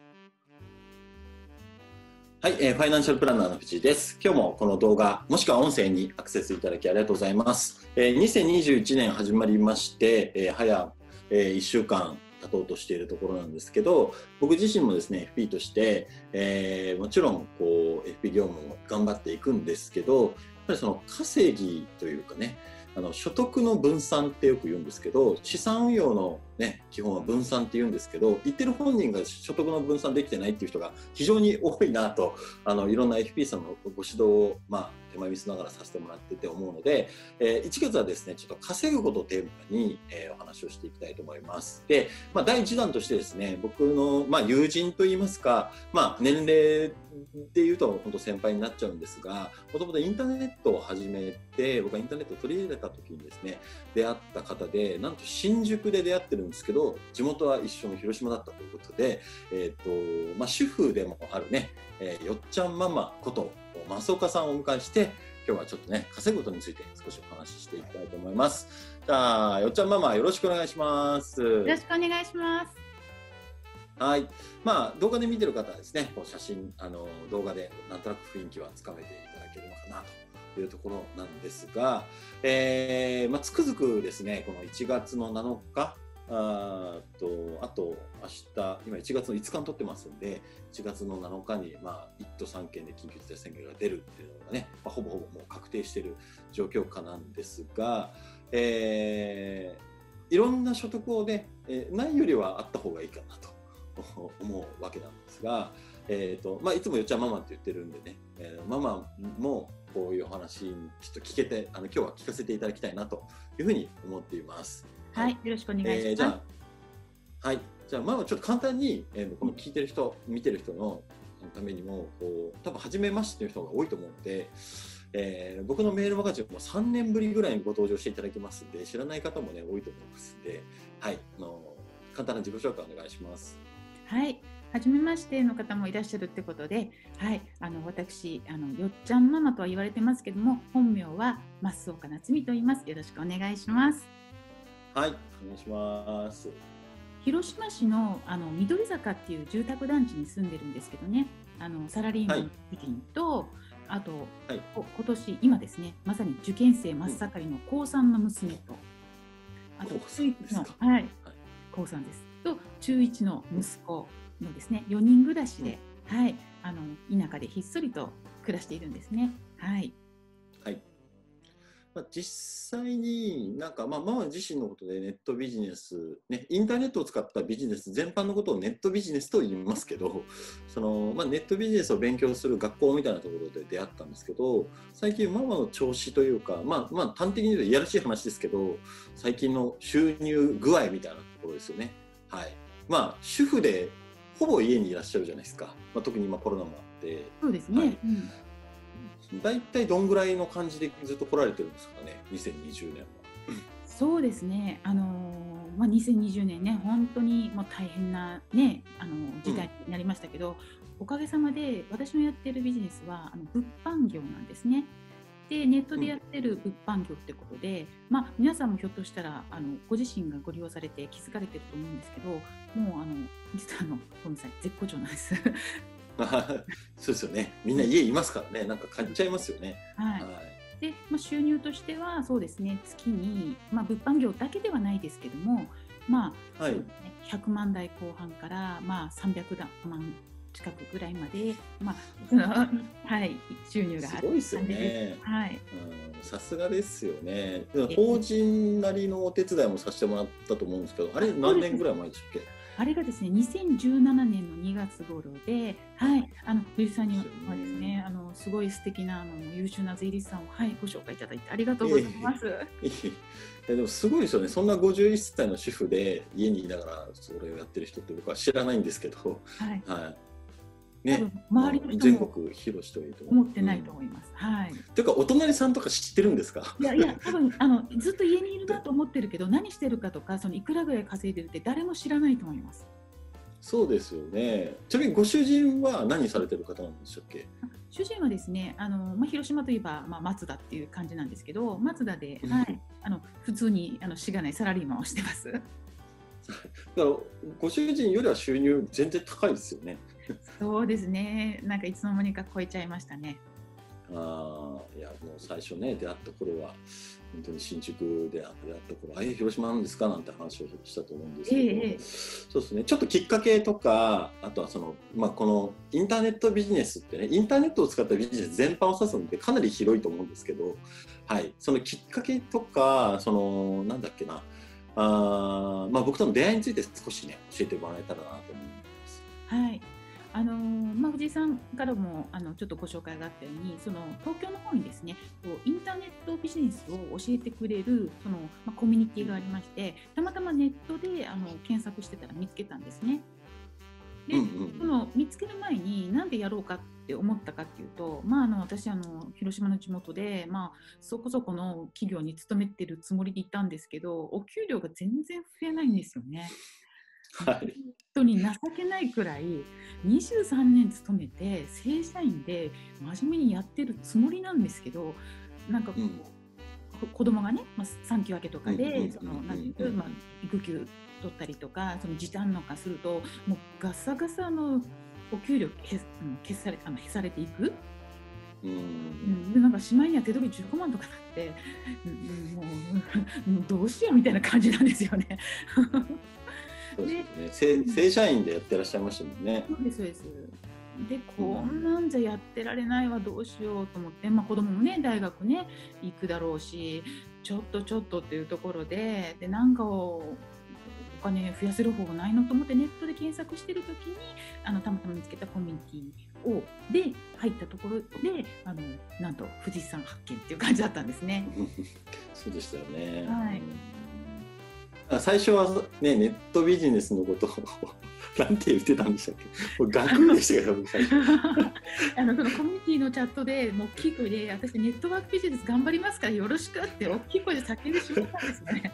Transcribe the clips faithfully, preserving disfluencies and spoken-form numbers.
はい、えー、ファイナンシャルプランナーの藤井です。今日もこの動画もしくは音声にアクセスいただきありがとうございます。えー、にせんにじゅういちねん始まりまして、えー、早、えー、いっしゅうかん経とうとしているところなんですけど、僕自身もですね エフピー として、えー、もちろんこう エフピー 業務を頑張っていくんですけど、やっぱりその稼ぎというかね、あの所得の分散ってよく言うんですけど、資産運用の、ね、基本は分散って言うんですけど、言ってる本人が所得の分散できてないっていう人が非常に多いなと、あのいろんな エフピー さんのご指導を、まあ、手前味噌ながらさせてもらってて思うので、えー、いちがつはですねちょっと稼ぐことをテーマに、えー、お話をしていきたいと思います。で、まあ、だいいちだんとしてですね、僕の、まあ、友人といいますか、まあ、年齢でいうと本当先輩になっちゃうんですが、もともとインターネットを始めて、僕はインターネットを取り入れた時にですね出会った方で、なんと新宿で出会ってるんですけど、地元は一緒の広島だったということで、えーとまあ、主婦でもあるね、えー、よっちゃんママこと増岡さんをお迎えして、今日はちょっとね稼ぐことについて少しお話ししていきたいと思います。じゃあよっちゃんママよろしくお願いします。よろしくお願いします。 はい、まあ動画で見てる方はですね、こう写真あの動画でなんとなく雰囲気はつかめていただけるのかなというところなんですが、えーまあ、つくづくですね、このいちがつのなのか、あとあと明日、今いちがつのいつかに撮ってますんで、いちがつのなのかに、まあ、いっ都さん県で緊急事態宣言が出るっていうのがね、まあ、ほぼほぼもう確定している状況下なんですが、えー、いろんな所得をね、えー、ないよりはあった方がいいかなと思うわけなんですが、えーとまあ、いつもよっちゃんママって言ってるんでね、えー、ママもこういうお話ちょっと聞けて、あの今日は聞かせていただきたいなというふうに思っています。 はい、よろしくお願いします。えー、じゃあ、 はい、じゃあママちょっと簡単に、えー、この聞いてる人、見てる人のためにもこう多分初めましての人が多いと思うので、えー、僕のメールマガジンもさんねんぶりぐらいにご登場していただきますんで、知らない方もね多いと思いますんで、はい、あの簡単な自己紹介お願いします。 はい、はじめましての方もいらっしゃるってことで、はい、あの私あのよっちゃんママとは言われてますけども、本名は増岡夏美と言います。よろしくお願いします。 はい、お願いします。 広島市のあの緑坂っていう住宅団地に住んでるんですけどね、あのサラリーマンの時にと、はい、あと、はい、今年今ですね、まさに受験生真っ盛りの高さんの娘と、うん、あと中いちの、はいはい、高さんですと中いちの息子のですねよにん暮らしで、うん、はい、あの田舎でひっそりと暮らしているんですね。はい。 はい。まあ、実際になんかまあママ自身のことでネットビジネス、ね、インターネットを使ったビジネス全般のことをネットビジネスと言いますけど、その、まあ、ネットビジネスを勉強する学校みたいなところで出会ったんですけど、最近ママの調子というか、まあ、まあ端的に言うといやらしい話ですけど、最近の収入具合みたいなところですよね。はい。まあ主婦でほぼ家にいらっしゃるじゃないですか。まあ、特に今コロナもあって。 そうですね。はい、うん、 大体どんぐらいの感じでずっと来られてるんですかね、にせんにじゅうねんは。 そうですね、あのーまあ、にせんにじゅうねんね、本当にもう大変な、ね、あの事態になりましたけど、うん、おかげさまで私のやっているビジネスはあの物販業なんですね。で、ネットでやってる物販業ってことで、うん、まあ、皆さんもひょっとしたらあのご自身がご利用されて気づかれてると思うんですけど、もうあの実はあのごめんなさい、絶好調なんです。 そうですよね。みんな家いますからね、なんか買っちゃいますよね。 はい。はい、で、まあ、収入としてはそうですね、月に、まあ、物販業だけではないですけども、まあ、はい、そうですね、ひゃくまんだいこう半から、まあ、さんびゃくまん近くぐらいまで、まあはい、収入がある。 すごいですよね。 はい。 さすがですよね。法人なりのお手伝いもさせてもらったと思うんですけど、あれ何年ぐらい前でしたっけ？ あれがですね、にせんじゅうななねんのにがつ頃で、はい、あの藤井さんにはですね、あのすごい素敵なあの優秀な税理士さんを、はい、ご紹介いただいてありがとうございます。 えー、えでもすごいですよね。そんなごじゅういっさいの主婦で家にいながらそれをやってる人って僕は知らないんですけど、はい、はい、ね、 周りの人全国広しといいと思ってないと思います。うん、はい。 ていうかお隣さんとか知ってるんですか？ いやいや、多分あのずっと家にいるなと思ってるけど、何してるかとか、そのいくらぐらい稼いでるって誰も知らないと思います。 そうですよね。ちなみにご主人は何されてる方なんでしたっけ？ 主人はですね、あのまあ、広島といえば、まあ、松田っていう感じなんですけど、松田で、はい、あの普通にあのしがないサラリーマンをしてます。 だからご主人よりは収入全然高いですよね。 そうですね。なんかいつの間にか超えちゃいましたね。 ああ、いやもう最初ね出会った頃は本当に新宿で出会った頃、あえ広島なんですかなんて話をしたと思うんですけど、ええ、そうですね。ちょっときっかけとか、あとはそのまあこのインターネットビジネスってね、インターネットを使ったビジネス全般を指すのでかなり広いと思うんですけど、はい、そのきっかけとかそのなんだっけな、あまあ僕との出会いについて少しね教えてもらえたらなと思います。 はい。あのまあ、藤井さんからもあのちょっとご紹介があったように、その東京の方にですね、こうインターネットビジネスを教えてくれるその、まあ、コミュニティがありまして、たまたまネットであの検索してたら見つけたんですね。で、うんうん、その見つける前になんでやろうかって思ったかっていうと、まあ、あの私あの広島の地元で、まあ、そこそこの企業に勤めてるつもりでいたんですけど、お給料が全然増えないんですよね。はい、本当に情けないくらいにじゅうさんねん勤めて正社員で真面目にやってるつもりなんですけど、なんかこう、うん、子供がね、まあ、産休明けとかで育休取ったりとか、その時短とかするともうガサガサのお給料消されあの消されていく。うん、でなんかしまいには手取りじゅうごまんとかなって、うん、もうもうどうしようみたいな感じなんですよね。 そうですね、正, 正社員でやってらっしゃいましたもんね。 そうですそうです。でこんなんじゃやってられないわ、どうしようと思って、まあ、子供もね大学ね行くだろうし、ちょっとちょっとっていうところで、でなんかをお金増やせる方がないのと思ってネットで検索してるときにあのたまたま見つけたコミュニティをで入ったところであのなんと藤井さん発見っていう感じだったんですね。 そうでしたよね。 はい。 最初は、ね、ネットビジネスのことをなんて言ってたんでしたっけ？学でしたよ最初あのそのコミュニティのチャットでもう大きい声で、私ネットワークビジネス頑張りますからよろしくって大きい声で叫んでしまったんですね。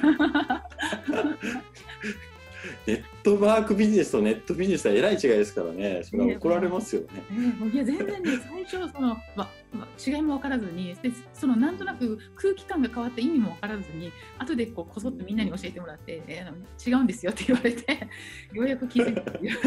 ネットワークビジネスとネットビジネスはえらい違いですからね。それは怒られますよね。 えー、いや全然ね、最初その、まま、違いも分からずに、でそのなんとなく空気感が変わった意味も分からずに、後でこうこそっとみんなに教えてもらって、えー、違うんですよって言われてようやく気づいたっていう。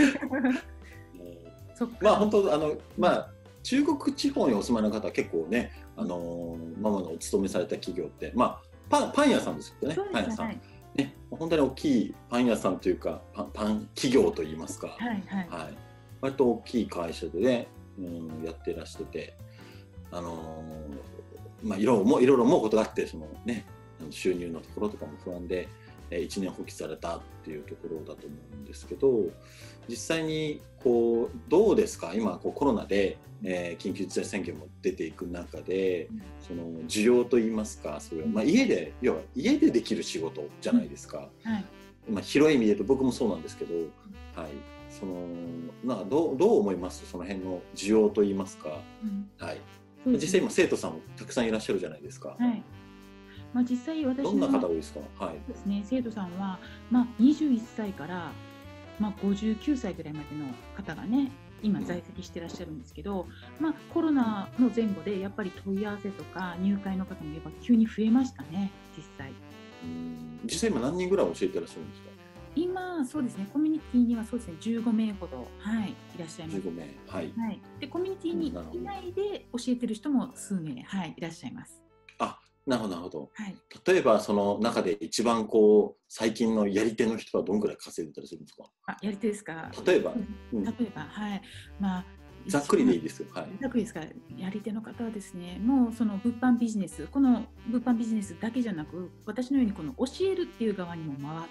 まあ本当あのまあ中国地方にお住まいの方は結構ね、あのママのお勤めされた企業ってまあパンパン屋さんですよね。パン屋さん。はいね、本当に大きいパン屋さんというか パン, パン企業といいますか、 はいはいはい、 割と大きい会社でね、うん、やってらしてて、あのーまあ、いろいろもいろいろ思うことがあって、その、ね、収入のところとかも不安で、えー、一年放棄されたっていうところだと思うんですけど、実際にこうどうですか、今こうコロナで、えー、緊急事態宣言も出ていく中で、うん、その需要といいますか、それは、まあ、家で要は家でできる仕事じゃないですか、うんはい、まあ、広い意味で言うと僕もそうなんですけど、はい、そのなんかどう、どう思います、その辺の需要といいますか、うんはい、実際今生徒さんもたくさんいらっしゃるじゃないですか、はいまあ、実際私どんな方多いですか？はい、 そうですね、生徒さんは、まあ、にじゅういっさいからまあ、ごじゅうきゅうさいぐらいまでの方がね今在籍してらっしゃるんですけど、まあ、コロナの前後でやっぱり問い合わせとか入会の方もやっぱ急に増えましたね。実際うん実際今何人ぐらい教えてらっしゃるんですか？ 今そうですね、コミュニティにはそうですねじゅうごめいほど、はい、いらっしゃいます。 じゅうごめい、はい、 はい、でコミュニティにいないで教えてる人も数名、はい、いらっしゃいます。 あ、なるほどなるほど、はい、例えばその中で一番こう最近のやり手の人はどんぐらい稼いでたりするんですか？ あ、やり手ですか？ 例えば、 うん、例えば、はい、まあざっくりでいいですよ。はい。 ざっくりですか。やり手の方はですね、もうその物販ビジネス、この物販ビジネスだけじゃなく、私のようにこの教えるっていう側にも回って、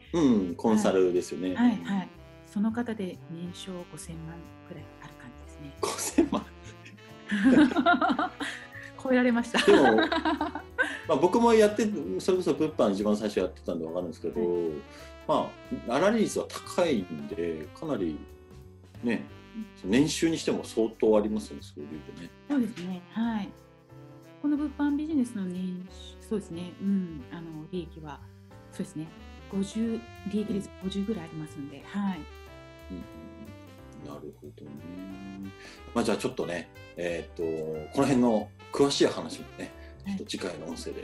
うん、コンサルですよね。 はい、はい、はい。その方で年商ごせんまんくらいある感じですね。 ごせんまん超えられました。 でも、まあ、僕もやって、それこそ物販一番最初やってたんで分かるんですけど、はい、まあ、粗利率は高いんで、かなりね、年収にしても相当ありますよね、そういうとね。 そうですね、はい。この物販ビジネスの年収、そうですね、うん、あの利益は、そうですね、ごじゅう、利益率ごじゅうぐらいありますので、はい。 うん、なるほどね。まあ、じゃあちょっとね、えー、っとこの辺の詳しい話もね、ちょっと次回の音声で聞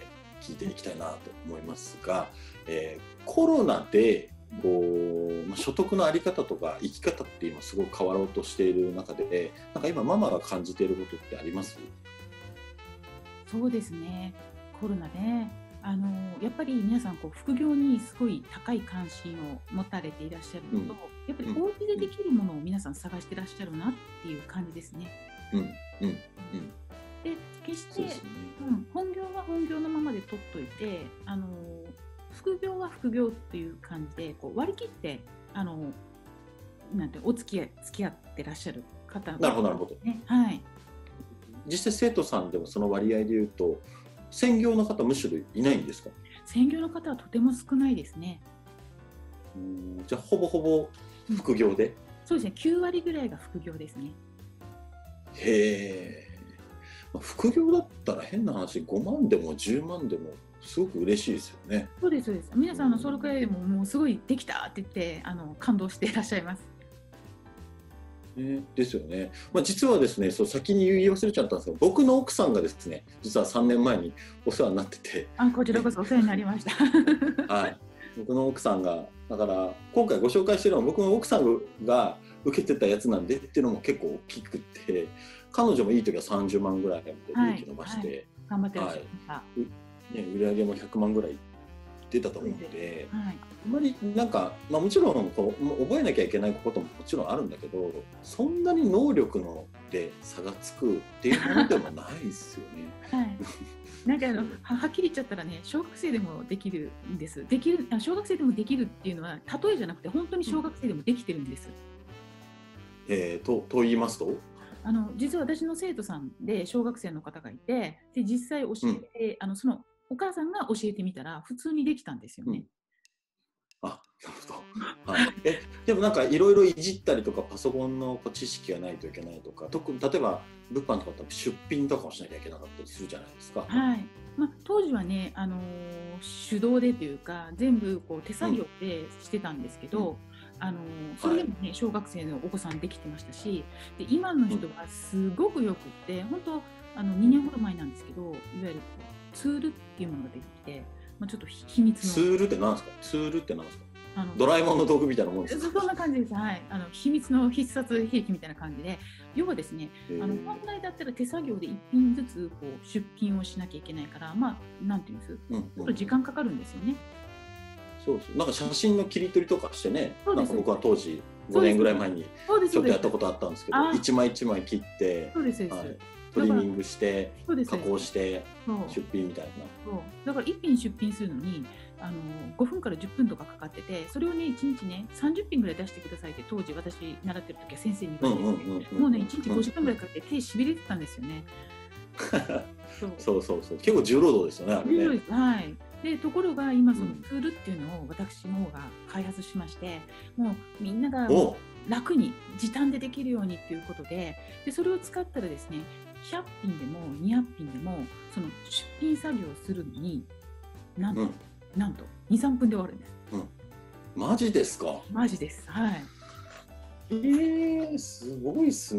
聞いていきたいなと思いますが、えー、コロナでこう、まあ、所得の在り方とか生き方って今すごく変わろうとしている中で、なんか今ママが感じていることってあります？ そうですね、コロナね、あのやっぱり皆さんこう副業にすごい高い関心を持たれていらっしゃるのと、うん、やっぱりお家でできるものを皆さん探してらっしゃるなっていう感じですね。 うんうんうん、 で決して、ね、うん、本業は本業のままで取っといて、あの副業は副業っていう感じでこう割り切ってあのなんてお付き合い付き合ってらっしゃる方が、 なるほどなるほど、 ね、はい。 実際生徒さんでもその割合でいうと専業の方むしろいないんですか？ 専業の方はとても少ないですね。 うん、じゃあほぼほぼ副業で、うん、 そうですね、きゅうわりぐらいが副業ですね。 へえ、副業だったら変な話ごまんでもじゅうまんでもすごく嬉しいですよね。 そうですそうです。皆さんあのそれくらいでももうすごいできたって言ってあの感動していらっしゃいます。 ね、ですよね。まあ、実はですね、そう先に言い忘れちゃったんですけど、僕の奥さんがですね、実はさんねんまえにお世話になってて、 あ、こちらこそお世話になりました。 はい、僕の奥さんがだから今回ご紹介してるのは僕の奥さんが受けてたやつなんでっていうのも結構大きくて、彼女もいい時はさんじゅうまんぐらいで利益伸ばして、はいはい、 頑張ってらっしゃいました、 はいね、売り上げもひゃくまんぐらい出たと思うので、はい、あんまりなんか、まあ、もちろんこう覚えなきゃいけないことももちろんあるんだけど、そんなに能力ので差がつくっていうものでもないですよね。 はい、なんかあの は, はっきり言っちゃったらね、小学生でもできるんです。できる小学生でもできるっていうのは例えじゃなくて本当に小学生でもできてるんです。 うん、えー、と, と言いますとあの実は私の生徒さんで小学生の方がいて、で実際教えて、うん、あのそのお母さんが教えてみたら普通にできたんですよね。 うん、あ、なるほど、はい、えでもなんかいろいろいじったりとかパソコンの知識がないといけないとか、特に例えば物販とかだと出品とかをしなきゃいけなかったりするじゃないですか。 はい、まあ、当時はね、あのー、手動でというか全部こう手作業でしてたんですけど、うん、あのー、それでもね、はい、小学生のお子さんできてましたし、で今の人はすごくよくって、うん、本当あのにねんほど前なんですけど、いわゆるツールっていうものができて、まあ、ちょっと秘密のツールって何ですか？ツールって何ですか？あのドラえもんの道具みたいなもんですか？ そんな感じです。はい、あの秘密の必殺兵器みたいな感じで、要はですね、あの本来だったら手作業でいっぴんずつこう出品をしなきゃいけないから、まあなんていうんです、うんうん、ちょっと時間かかるんですよね。 そうそう、なんか写真の切り取りとかしてね、なんか僕は当時ごねんぐらい前にちょっとやったことあったんですけど、一枚一枚切って、 そうですそうです、 はい、トリミングして加工して出品みたいな。 そうだからいっぴん出品するのにあのごふんからじゅっぷんとかかかってて、それをねいちにちねさんじゅっぴんぐらい出してくださいって当時私習ってる時は先生に言われてて、もうねいちにちごじゅっぷんぐらいかけて手しびれてたんですよね。 そうそうそうそう、結構重労働ですよね、あれね。 はい。でところが今そのツールっていうのを私の方が開発しまして、もうみんなが楽に時短でできるようにっていうことで、でそれを使ったらですね、ひゃっぴんでもにひゃっぴんでもその出品作業をするのになんと、うん、なんとにさんぷんで終わるんです。 うん、マジですか？ マジです。はい。 えー、すごいっすね。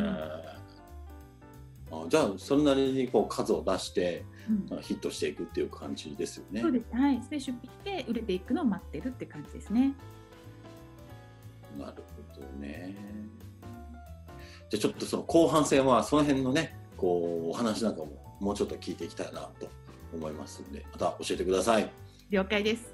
うん、あ、じゃあそれなりにこう数を出して、うん、ヒットしていくっていう感じですよね。 そうです。はい。で出品して売れていくのを待ってるって感じですね。 なるほどね。じゃあちょっとその後半戦はその辺のね、こうお話なんかももうちょっと聞いていきたいなと思いますので、また教えてください。 了解です。